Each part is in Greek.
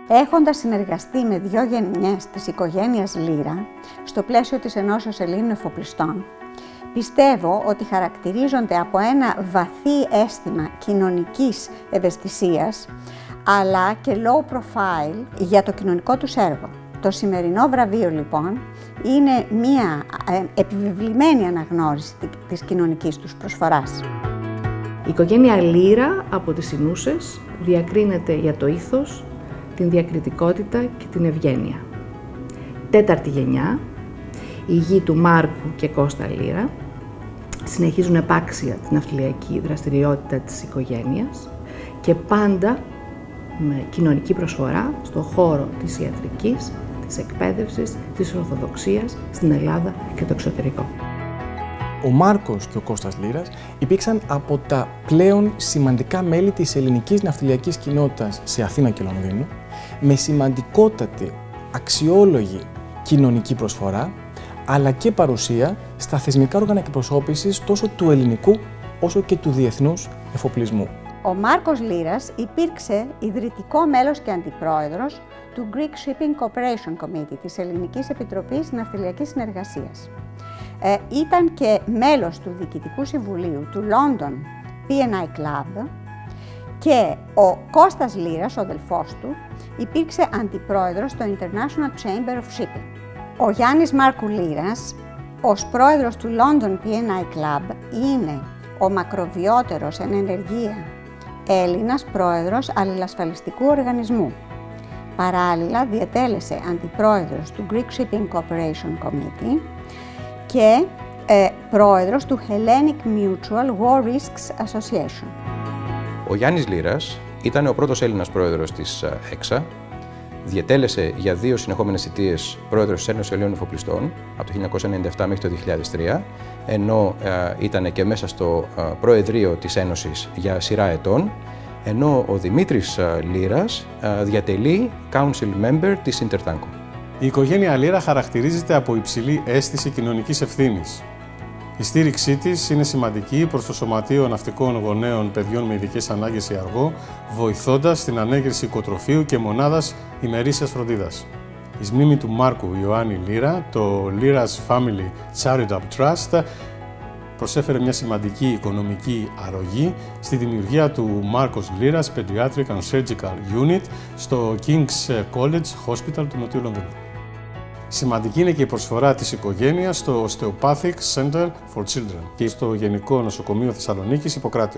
Έχοντας συνεργαστεί με 2 γενιές της οικογένειας Λύρα, στο πλαίσιο της Ενώσεως Ελλήνων Εφοπλιστών, πιστεύω ότι χαρακτηρίζονται από ένα βαθύ αίσθημα κοινωνικής ευαισθησίας, αλλά και low profile για το κοινωνικό τους έργο. Το σημερινό βραβείο, λοιπόν, είναι μία επιβεβλημένη αναγνώριση της κοινωνικής τους προσφοράς. Η οικογένεια Λύρα από τις Ινούσες διακρίνεται για το ήθος, την διακριτικότητα και την ευγένεια. 4η γενιά, οι γη του Μάρκου και Κώστα Λύρα, συνεχίζουν επάξια την ναυτιλιακή δραστηριότητα της οικογένειας και πάντα με κοινωνική προσφορά στον χώρο της ιατρικής, της εκπαίδευσης, της Ορθοδοξίας στην Ελλάδα και το εξωτερικό. Ο Μάρκος και ο Κώστας Λύρας υπήρξαν από τα πλέον σημαντικά μέλη της ελληνικής ναυτιλιακής κοινότητας σε Αθήνα και Λονδίνο, με σημαντικότατη, αξιόλογη κοινωνική προσφορά, αλλά και παρουσία στα θεσμικά όργανα εκπροσώπησης τόσο του ελληνικού όσο και του διεθνούς εφοπλισμού. Ο Μάρκος Λύρας υπήρξε ιδρυτικό μέλος και αντιπρόεδρος του Greek Shipping Cooperation Committee της Ελληνικής Επιτροπής Ναυτιλιακής Συνεργασίας. Ήταν και μέλος του Διοικητικού Συμβουλίου του London P&I Club και ο Κώστας Λύρας, ο αδελφός του, υπήρξε αντιπρόεδρος στο International Chamber of Shipping. Ο Γιάννης Μάρκου Λύρας, ως πρόεδρος του London P&I Club, είναι ο μακροβιότερος εν ενεργεία Έλληνας πρόεδρος αλληλασφαλιστικού οργανισμού. Παράλληλα, διετέλεσε αντιπρόεδρος του Greek Shipping Cooperation Committee και πρόεδρος του Hellenic Mutual War Risks Association. Ο Γιάννης Λύρας ήταν ο πρώτος Έλληνας πρόεδρος της ΕΞΑ, διετέλεσε για 2 συνεχόμενες θητείες πρόεδρος της Ένωσης Ελλήνων Εφοπλιστών από το 1997 μέχρι το 2003, ενώ ήταν και μέσα στο Προεδρείο της Ένωσης για σειρά ετών, ενώ ο Δημήτρης Λύρας διατελεί Council Member της Intertanko. Η οικογένεια Λύρα χαρακτηρίζεται από υψηλή αίσθηση κοινωνικής ευθύνης. Η στήριξή της είναι σημαντική προς το Σωματείο Ναυτικών Γονέων Παιδιών με Ειδικές Ανάγκες ΙΑΡΓΟ, βοηθώντας στην ανέγερση οικοτροφείου και μονάδας ημερήσιας φροντίδας. Εις μνήμη του Μάρκου Ιωάννη Λύρα, το Λύρας Family Charitable Trust προσέφερε μια σημαντική οικονομική αρρωγή στη δημιουργία του Μάρκος Λύρας Pediatric and Surgical Unit στο King's College Hospital του Νοτιού Λονδίνου. Σημαντική είναι και η προσφορά της οικογένειας στο Osteopathic Center for Children και στο Γενικό Νοσοκομείο Θεσσαλονίκης Ιπποκράτειο.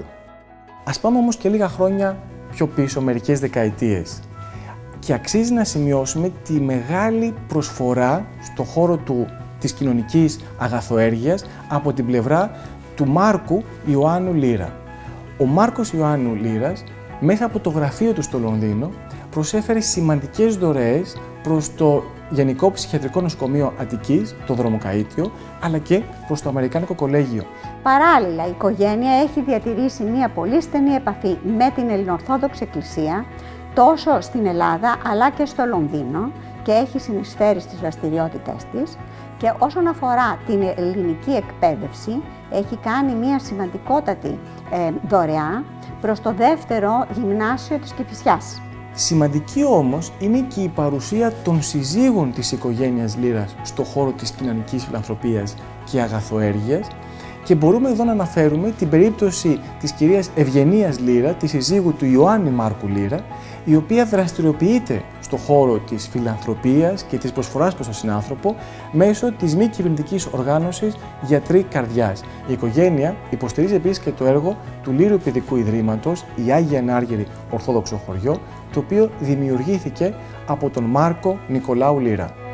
Ας πάμε όμως και λίγα χρόνια πιο πίσω, μερικές δεκαετίες. Και αξίζει να σημειώσουμε τη μεγάλη προσφορά στο χώρο της κοινωνικής αγαθοέργειας από την πλευρά του Μάρκου Ιωάννου Λύρα. Ο Μάρκος Ιωάννου Λύρας, μέσα από το γραφείο του στο Λονδίνο, προσέφερε σημαντικές δωρεές προς το Γενικό Ψυχιατρικό Νοσοκομείο Αττικής, το Δρομοκαΐτιο, αλλά και προς το Αμερικάνικο Κολέγιο. Παράλληλα, η οικογένεια έχει διατηρήσει μια πολύ στενή επαφή με την Ελληνοορθόδοξη Εκκλησία, τόσο στην Ελλάδα αλλά και στο Λονδίνο, και έχει συνεισφέρει στις δραστηριότητες της, και όσον αφορά την ελληνική εκπαίδευση, έχει κάνει μια σημαντικότατη δωρεά προς το 2ο γυμνάσιο της Κηφισιάς. Σημαντική όμως είναι και η παρουσία των συζύγων της οικογένειας Λύρας στο χώρο της κοινωνικής φιλανθρωπίας και αγαθοέργειας, και μπορούμε εδώ να αναφέρουμε την περίπτωση της κυρίας Ευγενίας Λύρα, της συζύγου του Ιωάννη Μάρκου Λύρα, η οποία δραστηριοποιείται στο χώρο της φιλανθρωπίας και της προσφοράς προς τον συνάνθρωπο μέσω της μη κυβερνητικής οργάνωσης Γιατροί Καρδιάς. Η οικογένεια υποστηρίζει επίσης και το έργο του Λύριου Παιδικού Ιδρύματος, η Άγια Ανάργυρη Ορθόδοξο Χωριό, το οποίο δημιουργήθηκε από τον Μάρκο Νικολάου Λύρα.